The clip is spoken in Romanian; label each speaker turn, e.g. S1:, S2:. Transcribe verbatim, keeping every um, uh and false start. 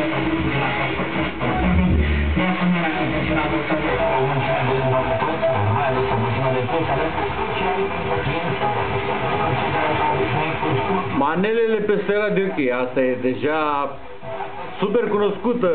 S1: Manelele peste radio, ok, asta e deja super cunoscută.